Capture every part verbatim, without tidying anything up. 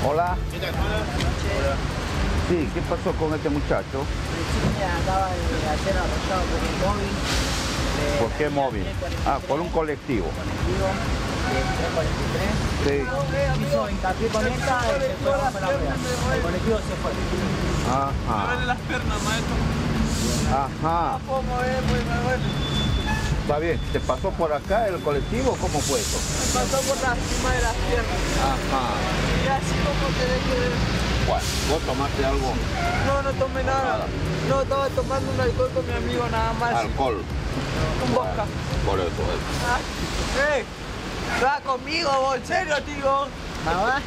Hola. Hola. Sí, ¿qué pasó con este muchacho? Sí, acaba de hacer arrollado por un móvil. ¿Por qué móvil? Ah, por un colectivo. Colectivo de tres cuarenta y tres. Sí. Hizo hincapié con esta y se fue abajo la rueda. El colectivo se fue. Ajá. Me duele las piernas, maestro. Ajá. No puedo mover, pues me duele. Está bien. ¿Te pasó por acá el colectivo? ¿Cómo fue eso? Me pasó por la cima de las piernas. Ajá. Y así como que de que... Bueno, ¿vos tomaste algo? No, no tomé nada. No, estaba tomando un alcohol con mi amigo nada más. Alcohol. Un vodka. Por eso es. Ah, ¡eh! ¿Estás conmigo vos? ¿En serio, tío? Mamá.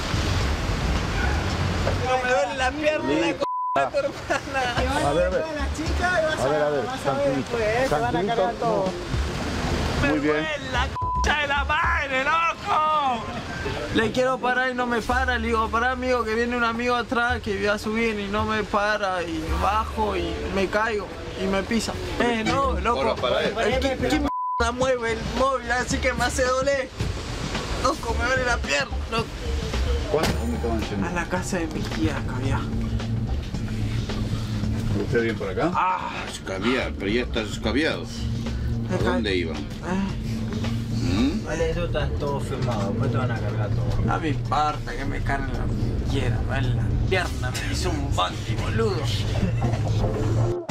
Pero me duele la pierna y la c*** de tu hermana. A ver, a ver. las chicas y vas A ver, a ver, vas a ver tranquilito. después, te van a Tranquilito, cargar todo. Muy Me bien. duele la c*** de la madre, loco. Le quiero parar y no me para. Le digo, pará, amigo, que viene un amigo atrás que voy a subir y no me para. Y bajo y me caigo y me pisa. Eh, no, loco. Ahora para él. Eh, ¿Qué, qué mierda mueve el móvil así que me hace doler? Loco, me duele la pierna, loco. ¿Cuánto vomitaban A yendo? la casa de mi tía, cabía. ¿Usted bien por acá? Ah, Escabiar, pero ya estás escabiado. me ¿A dónde iban? Eh, ¿Mm? Vale, eso está todo firmado, después te van a cargar todo. a mi parte que me carga la quiera, en la pierna me hizo un bondi, boludo.